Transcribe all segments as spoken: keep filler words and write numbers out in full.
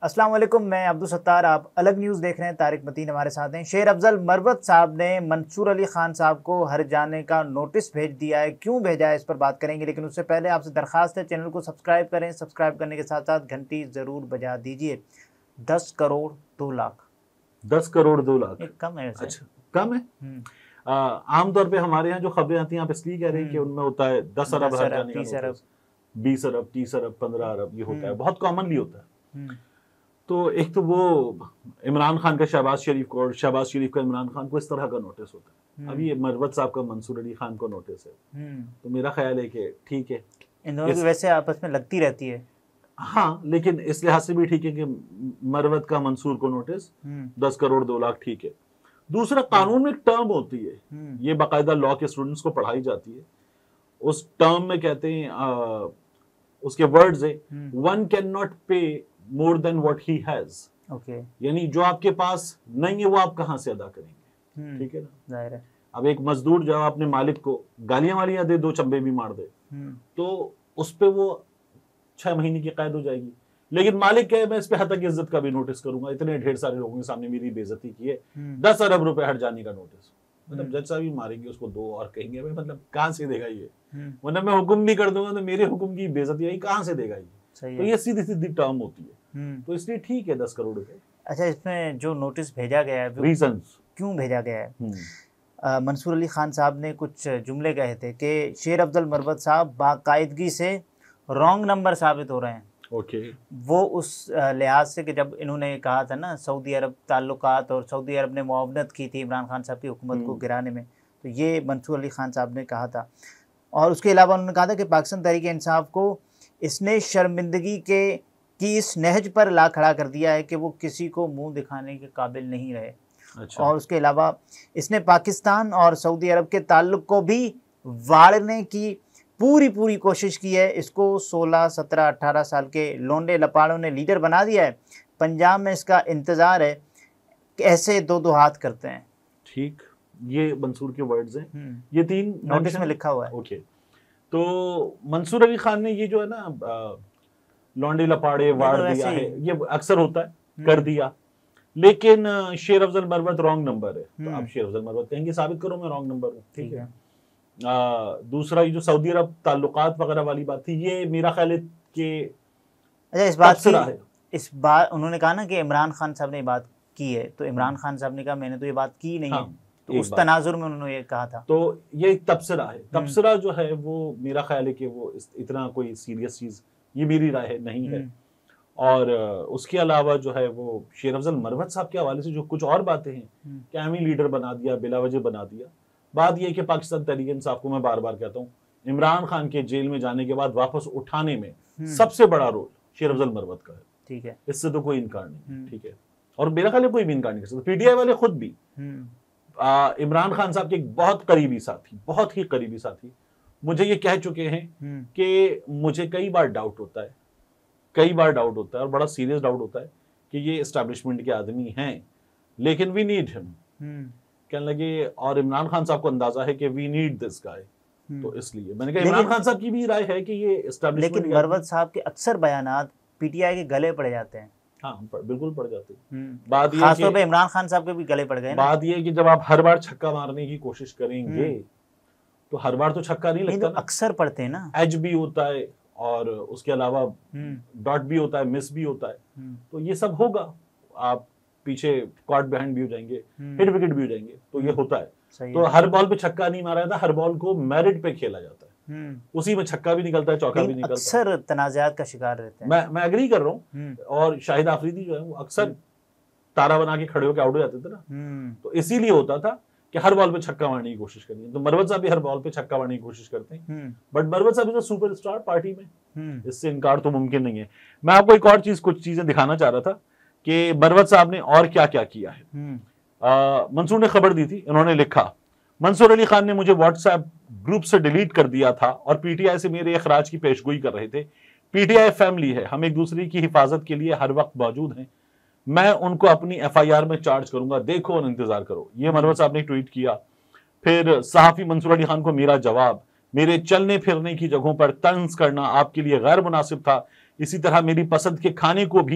अस्सलाम वालेकुम, मैं अब्दुल सत्तार। आप अलग न्यूज़ देख रहे हैं। तारिक मतीन हमारे साथ हैं। शेर अफजल मरवत साहब ने मंसूर अली खान साहब को हर जाने का नोटिस भेज दिया है। क्यों भेजा है, इस पर बात करेंगे, लेकिन उससे पहले आपसे दरख्वास्त है चैनल को सब्सक्राइब करें। सब्सक्राइब करने के साथ साथ घंटी ज़रूर बजा दीजिए। दस करोड़ दो लाख दस करोड़ दो लाख एक कम है वैसे। अच्छा, कम है। आमतौर पे हमारे यहाँ जो खबरें आती हैं आप इसलिए कह रहे हैं कि उनमें होता है दस अरब हर जाने का नोटिस, बीस अरब, तीस अरब, पंद्रह अरब, ये होता है, बहुत कॉमनली होता है। तो एक तो वो इमरान खान का शहबाज शरीफ को और शहबाज शरीफ का इमरान खान को इस तरह का नोटिस होता है। अभी ये मरवत साहब का मंसूर अली खान को नोटिस है, तो मेरा ख्याल है कि ठीक है, इन दोनों की वैसे आपस में लगती रहती है। हाँ, लेकिन इस लिहाज से भी ठीक है कि मरवत का मंसूर को नोटिस दस करोड़ दो लाख ठीक है। दूसरा, कानून में एक टर्म होती है, ये बाकायदा लॉ के स्टूडेंट्स को पढ़ाई जाती है। उस टर्म में कहते हैं, आ, उसके वर्ड्स है, one can not pay more than what he has. Okay, यानी जो आपके पास नहीं है वो आप कहां से अदा करेंगे। ठीक है ना, जाहिर है। अब एक मजदूर जब अपने मालिक को गालियां वालियां दे, दो चंबे भी मार दे, तो उस पे वो छह महीने की कैद हो जाएगी। लेकिन मालिक कहे मैं इस पे हतक इज्जत का भी नोटिस करूंगा, इतने ढेर सारे लोगों के सामने मेरी बेइज्जती की है, दस अरब रुपए हट जाने का नोटिस। मतलब जज साहब ही मारेंगे उसको दो और कहेंगे भाई मतलब कहां से देगा ये, मतलब मैं हुक्म भी कर दूंगा तो मेरे हुक्म की बेइज्जती आई, कहां से देगा ये। तो ये सीधी सीधी टर्म होती है, तो इसलिए ठीक है दस करोड़ रुपए। अच्छा, इसमें जो नोटिस भेजा गया है, रीजंस क्यों भेजा गया है? मंसूर अली खान साहब ने कुछ जुमले कहे थे कि शेर अफजल मरवत साहब बाकायदगी से रॉन्ग नंबर साबित हो रहे हैं। Okay okay. वो उस लिहाज से कि जब इन्होंने कहा था ना सऊदी अरब ताल्लुकात, और सऊदी अरब ने मुआवनत की थी इमरान खान साहब की हुकूमत को गिराने में, तो ये मंसूर अली खान साहब ने कहा था। और उसके अलावा उन्होंने कहा था कि पाकिस्तान तहरीक इंसाफ को इसने शर्मिंदगी के की इस नहज पर ला खड़ा कर दिया है कि वो किसी को मुंह दिखाने के काबिल नहीं रहे। अच्छा। और उसके अलावा इसने पाकिस्तान और सऊदी अरब के ताल्लुक को भी वाड़ने की पूरी पूरी कोशिश की है। इसको सोलह सत्रह अठारह साल के लोंडे लपाड़ों ने लीडर बना दिया है। पंजाब में इसका इंतज़ार है कि ऐसे दो दो हाथ करते हैं। ठीक, ये मंसूर के वर्ड्स हैं, ये तीन नोटिस में लिखा हुआ है। ओके, तो मंसूर अली खान ने ये जो है ना लौंडे लपाड़े वाड़ दिया है, ये अक्सर होता है, कर दिया। लेकिन शेर अफजल मरवत रॉन्ग नंबर है, तो आप शेर अफजल मरवत कहेंगे साबित करो मैं रॉन्ग नंबर हूँ। ठीक है। आ, दूसरा ये जो सऊदी अरब ताल्लुकात वगैरह वाली बात थी, ये मेरा ख्याल है कि अच्छा इस बात की इस बात उन्होंने कहा ना कि इमरान खान साहब ने बात की है, तो इमरान खान साहब ने कहा मैंने तो ये बात की नहीं हाँ, है, तो उस तनाजुर में उन्होंने ये कहा था। तो ये एक तबसरा है। तबसरा जो है वो मेरा ख्याल है कि वो इतना कोई सीरियस चीज, ये मेरी राय है, नहीं है। और उसके अलावा जो है वो शेर अफजल मरवत साहब के हवाले से जो कुछ और बातें हैं, क्या हमें लीडर बना दिया, बिलावजह बना दिया। बात यह कि पाकिस्तान तहरीक इंसाफ को मैं बार बार कहता हूँ, इमरान खान के जेल में जाने के बाद वापस उठाने में सबसे बड़ा रोल शेर अफजल मरवत का है। ठीक है, इससे तो कोई इनकार नहीं। ठीक है, और मेरा ख्याल है कोई भी इनकार नहीं कर सकता। पीटीआई वाले खुद भी इमरान खान साहब के एक बहुत करीबी साथी, बहुत ही करीबी साथी मुझे ये कह चुके हैं कि मुझे कई बार डाउट होता है, कई बार डाउट होता है और बड़ा सीरियस डाउट होता है कि ये एस्टैब्लिशमेंट के आदमी हैं, लेकिन वी नीड हिम। कहने लगे, और इमरान खान साहब को अंदाजा है कि वी नीड दिस गाय, तो इसलिए मैंने कहा इमरान खान साहब की भी राय है कि ये एस्टैब्लिशमेंट। लेकिन मरवत साहब के अक्सर बयानात पीटीआई के गले पड़ जाते हैं। हाँ, बिल्कुल पड़ जाते हैं। बात ये खासतौर पे इमरान खान साहब के भी गले पड़ गए। बात ये कि जब आप हर बार छक्का मारने की कोशिश करेंगे तो हर बार तो छक्का नहीं लगता ना, अक्सर पड़ते हैं ना, एज भी होता है और उसके अलावा डॉट भी होता है, मिस भी होता है, तो ये सब होगा। आप पीछे कॉट बिहाइंड भी हो जाएंगे, हिट विकेट भी हो जाएंगे, तो ये होता है। तो हर बॉल पे छक्का नहीं मारा जाता, हर बॉल को मेरिट पे खेला जाता है, उसी में छक्का भी निकलता है, चौका भी निकलता है। अक्सर तनाज़ात का शिकार रहते हैं। मैं मैं एग्री कर रहा हूँ। और शाहिद आफरीदी जो है वो अक्सर तारा बना के खड़े होकर आउट हो जाते थे ना, तो इसीलिए होता था कि हर बॉल पे छक्का मारने की कोशिश करिए। तो मरवत साहब भी हर बॉल पे छक्का मारने की कोशिश करते हैं, बट मरवत साहब इज अ सुपरस्टार पार्टी में, इससे इनकार तो मुमकिन नहीं है। मैं आपको एक और चीज, कुछ चीजें दिखाना चाह रहा था कि मरवत साहब ने और क्या क्या किया है। मंसूर ने खबर दी थी, इन्होंने लिखा, मंसूर अली खान ने मुझे व्हाट्सएप ग्रुप से डिलीट कर दिया था और पीटीआई से मेरे अखराज की पेशगोई कर रहे थे। पीटीआई फैमिली है, हम एक दूसरे की हिफाजत के लिए हर वक्त मौजूद हैं। मैं उनको अपनी एफआईआर में चार्ज करूंगा, देखो और इंतजार करो। ये मरवत साहब ने ट्वीट किया। फिर सहाफी मंसूर अली खान को मेरा जवाब, मेरे चलने फिरने की जगहों पर तंज करना आपके लिए गैर मुनासिब था। इसी तरह मेरी पसंद के खाने को भी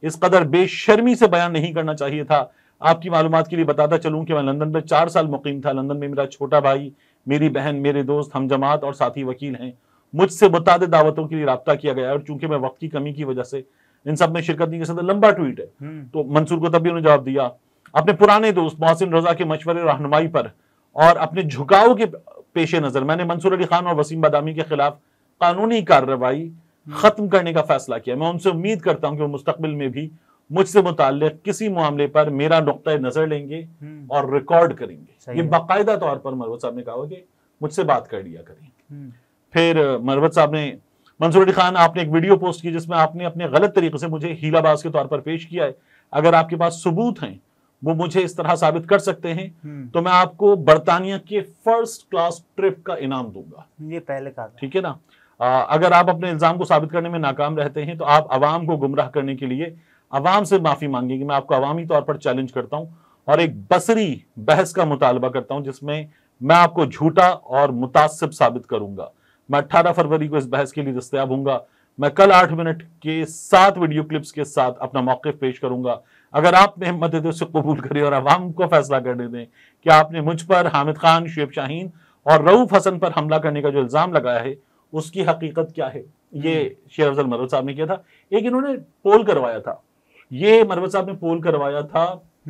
इस कदर बेशर्मी से बयान नहीं करना चाहिए था। आपकी मालूमात के लिए बताता चलूं कि मैं लंदन में चार साल मुकीम था। लंदन में मेरा छोटा भाई, मेरी बहन, मेरे दोस्त, हम जमात और साथी वकील हैं। मुझसे मुताद दावतों के लिए राब्ता किया गया और चूंकि मैं वक्त की कमी की वजह से इन सब में शिरकत नहीं कर सकता। लंबा ट्वीट है। तो मंसूर को तब भी उन्होंने जवाब दिया, अपने पुराने दोस्त मोहसिन रजा के मशवरे रहनुमाई पर और अपने झुकाव के पेश नजर मैंने मंसूर अली खान और वसीम बादामी के खिलाफ कानूनी कार्रवाई खत्म करने का फैसला किया। मैं उनसे उम्मीद करता हूं कि वो मुस्तकबिल में भी मुझसे मुताल्लिक किसी मामले पर मेरा नुक्ता नजर लेंगे और रिकॉर्ड करेंगे। ये बाकायदा तौर पर मरवत साहब ने कहा कि मुझसे बात कर लिया करें। फिर मरवत साहब ने, मंसूर अली खान, आपने एक वीडियो पोस्ट की जिसमें आपने अपने गलत तरीके से मुझे हीलाबाज के तौर पर पेश किया है। अगर आपके पास सबूत हैं, वो मुझे इस तरह साबित कर सकते हैं, तो मैं आपको बरतानिया के फर्स्ट क्लास ट्रिप का इनाम दूंगा। ये पहले कहा, ठीक है ना। आ, अगर आप अपने इल्जाम को साबित करने में नाकाम रहते हैं तो आप अवाम को गुमराह करने के लिए अवाम से माफी मांगेंगे। मैं आपको अवामी तौर पर चैलेंज करता हूं और एक बसरी बहस का मुतालबा करता हूं जिसमें मैं आपको झूठा और मुतासिब साबित करूंगा। मैं अठारह फरवरी को इस बहस के लिए दस्तयाब हूंगा। मैं कल आठ मिनट के सात वीडियो क्लिप्स के साथ अपना मौक़िफ़ पेश करूंगा। अगर आपने हिम्मत दे तो उसे कबूल करें और अवाम को फैसला करने दें कि आपने मुझ पर, हामिद खान, शुएब शाहीन और रऊफ हसन पर हमला करने का जो इल्जाम लगाया है उसकी हकीकत क्या है। ये शेर अफजल मरवत साहब ने किया था। एक इन्होंने पोल करवाया था, ये मरवत साहब ने पोल करवाया था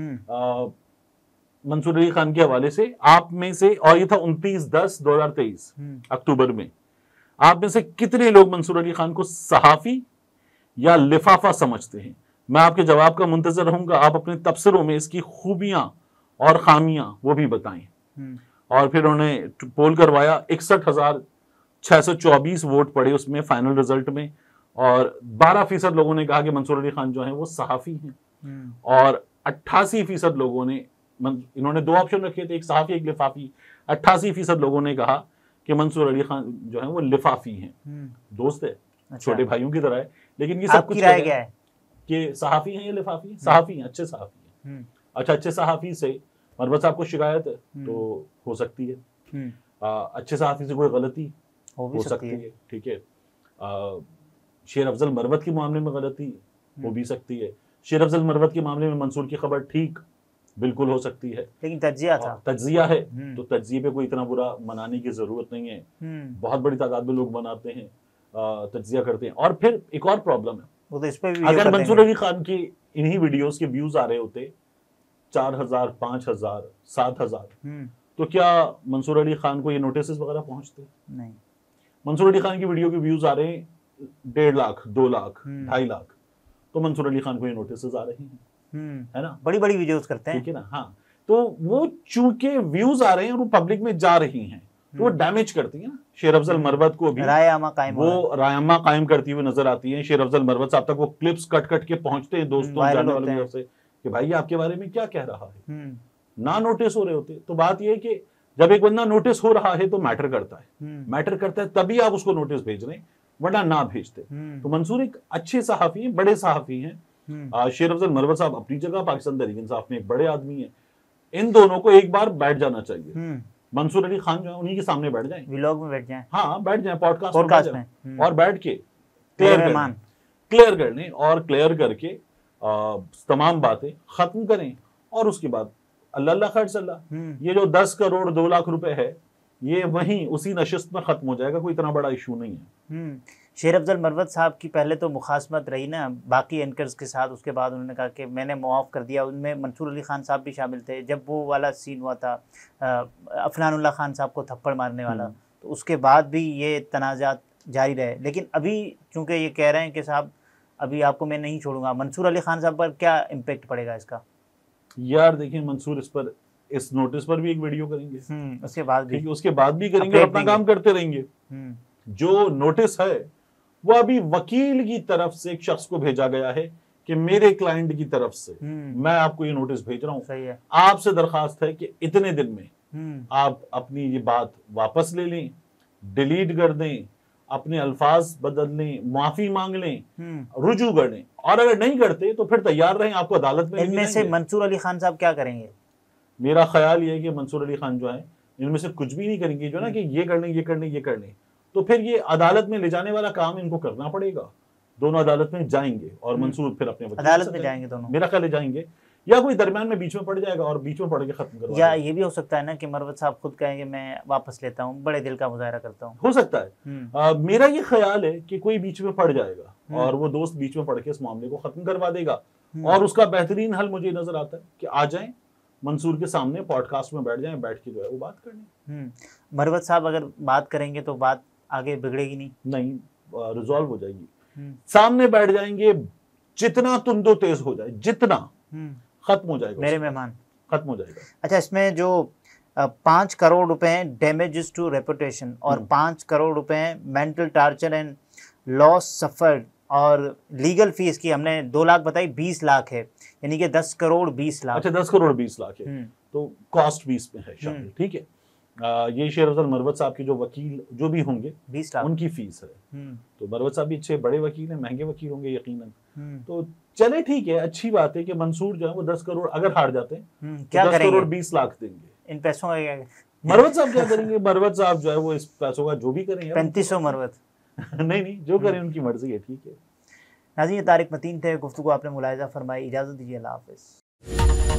मंसूर अली खान के हवाले से। आप में से, और ये था उनतीस दस दो हजार तेईस अक्टूबर में, आप में से कितने लोग मंसूर अली खान को सहाफी या लिफाफा समझते हैं? मैं आपके जवाब का मुंतजर रहूंगा। आप अपने तबसरों में इसकी खूबियां और खामियां वो भी बताएं। और फिर उन्होंने पोल करवाया, इकसठ हजार छह सौ चौबीस वोट पड़े उसमें फाइनल रिजल्ट में, और बारह फीसद लोगों ने कहा कि मंसूर अली खान जो है वो सहाफी हैं, और अट्ठासी फीसद लोगों ने, इन्होंने दो ऑप्शन रखे थे, एक सहाफी एक लिफाफी, अट्ठासी फीसद लोगों ने कहा कि मंसूर अली खान जो है वो लिफाफी हैं। दोस्त है, अच्छा, छोटे भाइयों की तरह है, लेकिन ये सब कुछ राय क्या है कि सहाफी हैं या लिफाफी? सहाफी हैं, अच्छे सहाफी हैं। अच्छा, अच्छे सहाफी से मरवत साहब को शिकायत है तो हो सकती है। आ, अच्छे सहाफी से कोई गलती हो, हो सकती है, है। ठीक है। आ, शेर अफजल मरवत के मामले में गलती हो भी सकती है। शेर अफजल मरवत के मामले में मंसूर की खबर ठीक बिल्कुल हो सकती है, लेकिन तज्जिया था, तज्जिया है, तो तज्जिए पे कोई इतना बुरा मनाने की जरूरत नहीं है। बहुत बड़ी तादाद में लोग मनाते हैं, तज्जिया करते हैं। और फिर एक और प्रॉब्लम है, वो तो इस पे भी अगर मंसूर अली खान की इन्हीं वीडियोस के व्यूज आ रहे होते चार हजार पांच हजार सात हजार तो क्या मंसूर अली खान को ये नोटिस वगैरह पहुंचते? नहीं। मंसूर अली खान की वीडियो के व्यूज आ रहे हैं डेढ़ लाख, दो लाख, ढाई लाख, तो मंसूर अली खान को ये नोटिस आ रहे हैं, है ना। बड़ी बड़ी वीडियोस करते हैं, ठीक है ना। हाँ, तो वो चूंकि व्यूज आ रहे हैं और वो पब्लिक में जा रही हैं तो वो डैमेज करती है ना। शेर अफजल मरवत को भी रायमा कायम वो रायमा कायम करती हुई नजर आती है। शेर अफजल मरवत साहब तक वो क्लिप्स कट कट के पहुंचते हैं दोस्तों, जानने वालों की ओर से कि भाई आपके बारे में क्या कह रहा है, ना नोटिस हो रहे होते। तो बात यह है कि जब एक बंदा नोटिस हो रहा है तो मैटर करता है, मैटर करता है तभी आप उसको नोटिस भेज रहे हैं, वरना ना भेजते। तो मंसूर एक अच्छे सहाफी हैं, बड़े सहाफी हैं। शेर अफजल मरवत साहब अपनी जगह पाकिस्तान तहरीक इंसाफ में एक बड़े आदमी हैं। इन दोनों को एक बार बैठ जाना चाहिए। मंसूर अली खान जो है उन्हीं के सामने बैठ जाएं, व्लॉग में बैठ जाएं, हाँ बैठ जाएं, पॉडकास्ट पॉडकास्ट में, में और बैठ के क्लियर कर क्लियर कर लें और क्लियर करके तमाम बातें खत्म करें। और उसके बाद अल्लाह अल्लाह खैर सल्लाह, ये जो दस करोड़ दो लाख रुपए है ये वहीं उसी नशिस्त में खत्म हो जाएगा, कोई इतना बड़ा इशू नहीं है। शेर अफजल मरवत साहब की पहले तो मुखासमत रही ना बाकी एंकर्स के साथ, उसके बाद उन्होंने कहा कि मैंने मुआफ़ कर दिया। उनमें मंसूर अली खान साहब भी शामिल थे। जब वो वाला सीन हुआ था अफनानुल्लाह खान साहब को थप्पड़ मारने वाला, तो उसके बाद भी ये तनाज़ात जारी रहे। लेकिन अभी चूँकि ये कह रहे हैं कि साहब अभी आपको मैं नहीं छोड़ूंगा, मंसूर अली खान साहब पर क्या इम्पेक्ट पड़ेगा इसका? यार देखिए, मंसूर इस पर, इस नोटिस पर भी एक वीडियो करेंगे, उसके बाद भी उसके बाद भी करेंगे, अपना काम करते रहेंगे। जो नोटिस है वो अभी वकील की तरफ से एक शख्स को भेजा गया है कि मेरे क्लाइंट की तरफ से मैं आपको ये नोटिस भेज रहा हूं, सही है, आपसे दरखास्त है कि इतने दिन में आप अपनी ये बात वापस ले लें, डिलीट कर दें, अपने अल्फाज बदल लें, माफी मांग लें, रुजू कर लें, और अगर नहीं करते तो फिर तैयार रहें, आपको अदालत में। इनमें से मंसूर अली खान साहब क्या करेंगे? मेरा ख्याल ये है कि मंसूर अली खान जो है इनमें से कुछ भी नहीं करेंगे, जो ना कि ये कर लें ये कर लें ये कर लें, तो फिर ये अदालत में ले जाने वाला काम इनको करना पड़ेगा। दोनों अदालत में जाएंगे और मंसूर फिर अपने अदालत में जाएंगे दोनों, मेरा ख्याल जाएंगे, या कोई दरमियान में बीच में पड़ जाएगा और बीच में पड़ के खत्म करवा, या ये भी हो सकता है ना कि मरवत साहब खुद कहेंगे मैं वापस लेता हूँ, बड़े दिल का मुजाहरा करता हूँ, हो सकता है। आ, मेरा ये ख्याल है कि कोई बीच में पड़ जाएगा और वो दोस्त बीच में पड़ के इस मामले को खत्म करवा देगा, और उसका बेहतरीन हल मुझे नजर आता है कि आ जाएं मंसूर के सामने पॉडकास्ट में बैठ जाएं, बैठ के जो है वो बात करनी। मरवत साहब अगर बात करेंगे तो बात आगे बिगड़ेगी नहीं, नहीं रिजॉल्व हो जाएगी, सामने बैठ जाएंगे, जितना तुंदो तेज हो जाए, जितना खत्म हो जाएगा, मेरे मेहमान खत्म हो जाएगा। अच्छा, इसमें जो पांच करोड़ रुपए डैमेजेस टू रेपुटेशन और पांच करोड़ रुपए mental torture and loss suffered और लीगल फीस की हमने दो लाख बताई, बीस लाख है, यानी कि दस करोड़ बीस लाख। अच्छा, दस करोड़ बीस लाख है, तो कॉस्ट बीस में है शामिल, ठीक है। आ, ये शेर अफजल मरवत साहब के जो वकील जो भी होंगे बीस लाख उनकी फीस है, तो मरवत साहब भी अच्छे बड़े वकील हैं, महंगे वकील होंगे यकीनन, तो चले ठीक है, अच्छी बात है कि मंसूर जो है वो दस करोड़ अगर हार जाते हैं क्या तो दस करोड़ बीस लाख देंगे, इन पैसों का क्या मरवत साहब क्या करेंगे? मरवत साहब जो है वो इस पैसों का जो भी करेंगे, पैंतीस सौ मरवत नहीं नहीं जो करें उनकी मर्जी है, ठीक है। नाज़रीन, तारिक मतीन थे, गुफ्तगू आपने मुलाहिजा फरमाई, इजाज़त दीजिए, अल्लाह हाफ़िज़।